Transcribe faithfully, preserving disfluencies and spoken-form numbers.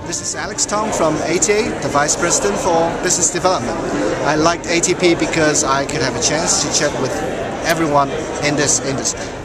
This is Alex Tong from A T A, the Vice President for Business Development. I liked A T P because I could have a chance to chat with everyone in this industry.